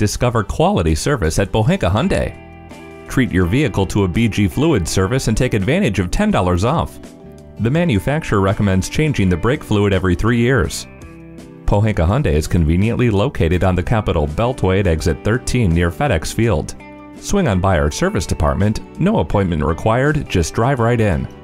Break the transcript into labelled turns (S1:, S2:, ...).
S1: Discover quality service at Pohanka-Hyundai. Treat your vehicle to a BG fluid service and take advantage of $10 off. The manufacturer recommends changing the brake fluid every 3 years. Pohanka-Hyundai is conveniently located on the Capitol Beltway at exit 13 near FedEx Field. Swing on by our service department, no appointment required, just drive right in.